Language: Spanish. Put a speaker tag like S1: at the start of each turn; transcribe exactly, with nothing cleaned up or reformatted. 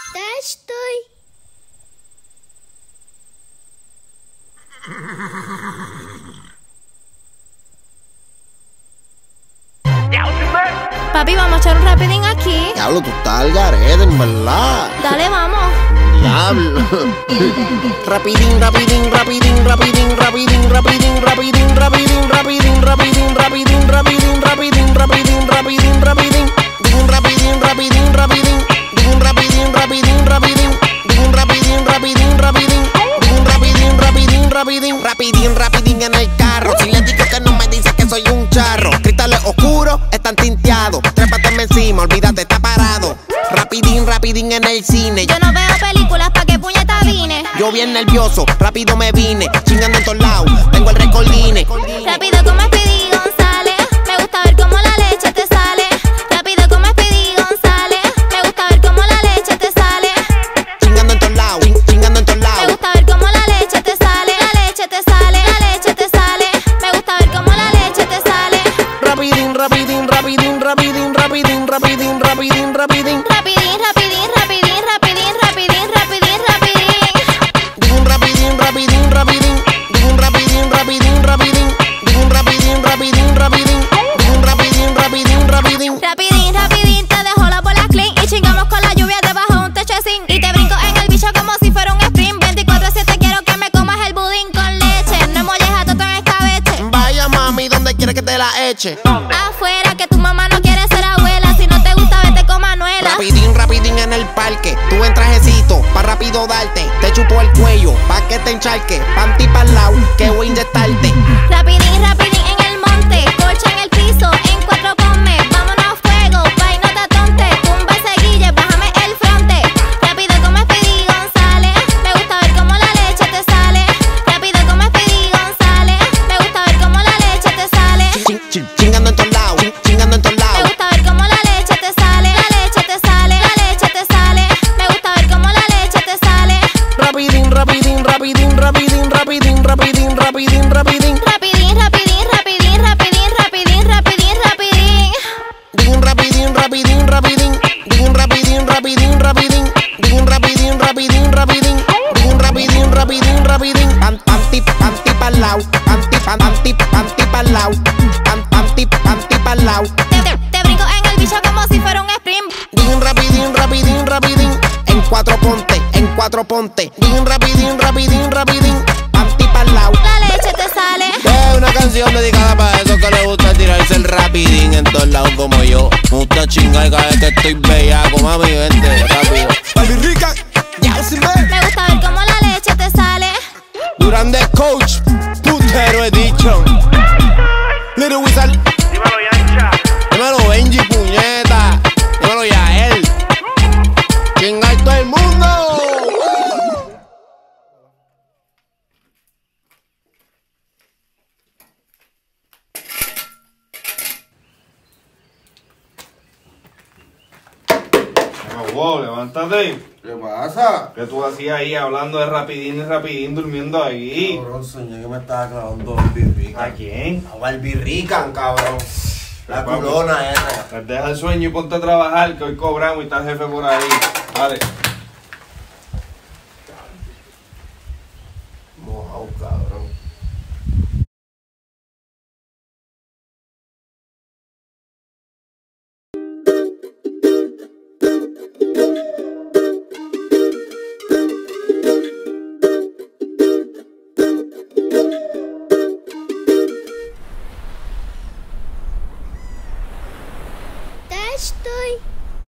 S1: Ya estoy.
S2: Papi, vamos a echar un rapidín aquí.
S3: Diablo, tú estás al garete, en verdad.
S2: Dale, vamos.
S3: Diablo. Rapidín, rapidín, rapidín, rapidín, rapidín, rapidín, rapidín, rapidín, rapidín, rapidín, rapidín, rapidín, rapidín, rapidín, rapidín, rapidín. Digo un rapidín, rapidín, rapidín. Digo un rapidín, rapidín, rapidín. Digo un rapidín, rapidín, rapidín. Digo un rapidín, rapidín, rapidín. Rapidín, rapidín en el carro. Si le digo que no me dice que soy un charro. Cristales oscuros están tinteados. Trépateme encima, olvídate, está parado. Rapidín, rapidín en el cine.
S2: Yo no veo películas, pa' que puñeta vine.
S3: Yo bien nervioso, rápido me vine. Chingando en todos lados, tengo el recordine.
S2: Rápido como Speedy González. Me gusta ver cómo la leche te sale. Rápido como Speedy González. Me gusta ver cómo la leche te sale.
S3: Chingando en todos lados, ching- chingando en todos
S2: Me
S3: lados.
S2: gusta ver cómo la leche te sale. La leche te sale, la leche te sale. Me gusta ver cómo la leche te sale.
S3: Rapidín, rapidín, rapidín, rapidín, rapidín, rapidín, rapidín, rapidín.
S2: Rapidín, rapidín, rapidín, rapidín, rapidín, rapidín, rapidín.
S3: Digo un rapidín, rapidín, rapidín. Digo un rapidín, rapidín, rapidín. Digo un rapidín, rapidín, rapidín. Digo un rapidín, rapidín, rapidín.
S2: Rapidín, rapidín, te dejo las bolas clean. Y chingamos con la lluvia debajo de un techo zinc. Y te brinco en el bicho como si fuera un sprint. veinticuatro siete quiero que me comas el budín con leche. No molleja todo en escabeche.
S3: Vaya mami, ¿dónde quieres que te la eche?
S2: Afuera, que tu mamá no quiere ser abuela. Si no te gusta, vete con Manuela.
S3: Rapidín, rapidín en el parque. Tú en trajecito, pa' rápido darte. Te chupo el cuello, pa' que te encharque. Panty pa'l lado, que voy a inyectarte.
S2: Rapidín, rapidín en el monte. Colcha en el piso, en cuatro ponme. Vámonos a fuego, pa' y no te atonte. Tumba ese guille, bájame el fronte. Rápido como Speedy González. Me gusta ver cómo la leche te sale. Rápido como Speedy González. Me gusta ver cómo la leche te sale.
S3: Ching- ching- chingando en todos lados, ching- chingando en todos
S2: Me
S3: lados.
S2: gusta ver cómo la leche te sale. La leche te sale, la leche te sale. Me gusta ver cómo la leche te sale.
S3: Rapidín, rapidín, rapidín, rapidín, rapidín, rapidín, rapidín, rapidín.
S2: Rapidín, rapidín, rapidín, rapidín, rapidín, rapidín, rapidín.
S3: Digo un rapidín, rapidín, rapidín. Digo un rapidín, rapidín, rapidín. Digo un rapidín, rapidín, rapidín. Digo un rapidín, rapidín, rapidín. Pan, panty, panty pa'l lado. Panty, pan, panty, panty pa'l lado. Pan, panty, panty pa'l lado.
S2: Te, te, te brinco en el bicho como si fuera un sprint.
S3: Digo un rapidín, rapidín, rapidín. En cuatro ponte, en cuatro ponte. Digo un rapidín, rapidín, rapidín. Panty pa'l lado.
S2: La leche te sale.
S4: Es una canción dedicada para esos que les gusta tirarse el rapidín en todos lados como yo. Me gusta chingar cada vez que estoy bellaco, mami, vente rápido.
S3: Barbie Rica, ya se me.
S2: Me gusta ver cómo la leche te sale.
S4: Durante Coach, putero edition. Little Wizard,
S5: Dímelo, Yancha.
S4: dímelo Benji, puñeta. Dímelo Yael. Chingar todo el mundo.
S5: Wow, levántate.
S6: ¿Qué pasa?
S5: ¿Qué tú hacías ahí hablando de rapidín y rapidín durmiendo ahí?
S6: Cabrón, soñé que me estaba clavando Barbie Rican.
S5: ¿A quién?
S6: A Barbie Rican, cabrón. La
S5: Vamos.
S6: culona esa.
S5: Pues deja el sueño y ponte a trabajar, que hoy cobramos y está el jefe por ahí. Vale.
S6: Mojado, cabrón.
S1: Ya estoy.